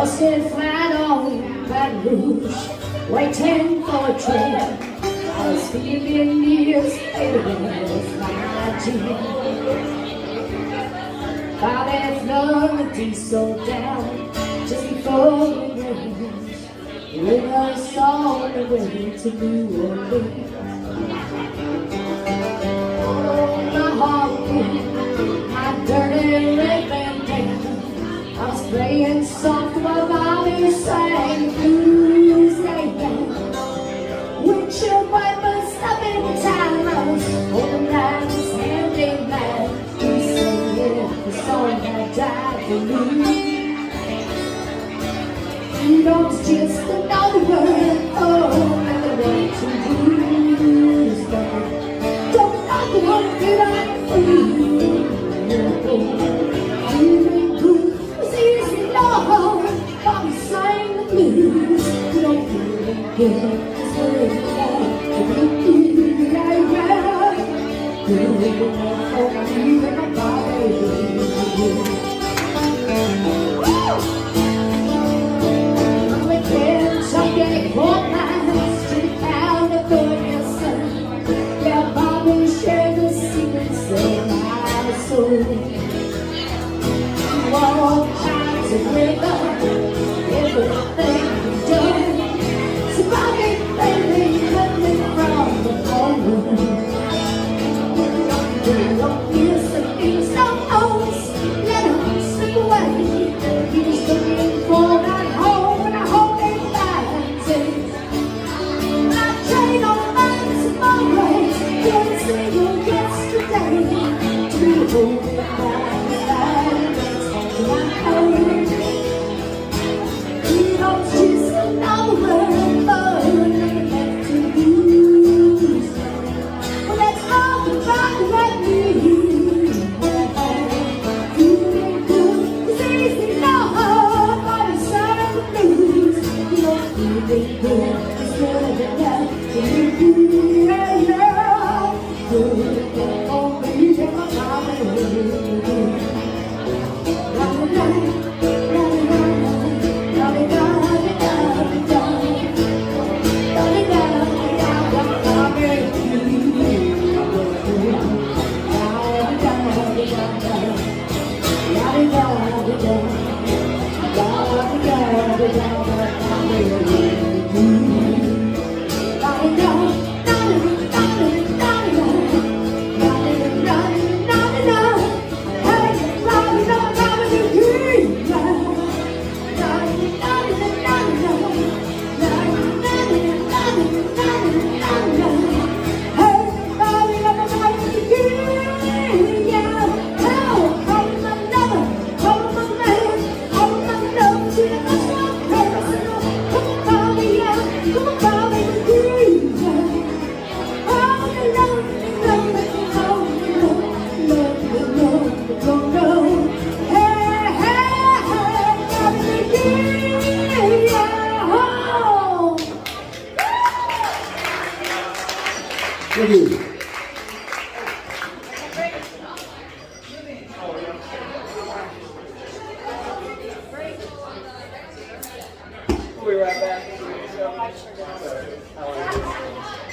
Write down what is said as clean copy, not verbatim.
Sit flat on Baton Rouge, waiting for a train. I was feeling years, it was my dream. While that melody slowed down just before it rained, we were on the way to New Orleans. Oh, my heart beat, my dirty red bandana. I was playing soft while Bobby sang the blues again. Windshield wipers up in time, I was holding hands hand in hand. We sang the song that died for me. Freedom's just another word, oh, another word to lose. Don't knock the one that I'm free. Bobby sang the blues. You don't feel it good. It's really bad. I went there, Shewmake, 4 miles, straight down to Ferguson. Yeah, Bobby shared the secrets of my soul. All kinds of rhythm, everything was done. So Bobby, baby, cut me from the ballroom. Don't miss the things, no notes, let them slip away. He was looking for that home, and I hope they find it. I train on mine tomorrow, can't see you yesterday. To be holding back. Thank you. We'll be right back.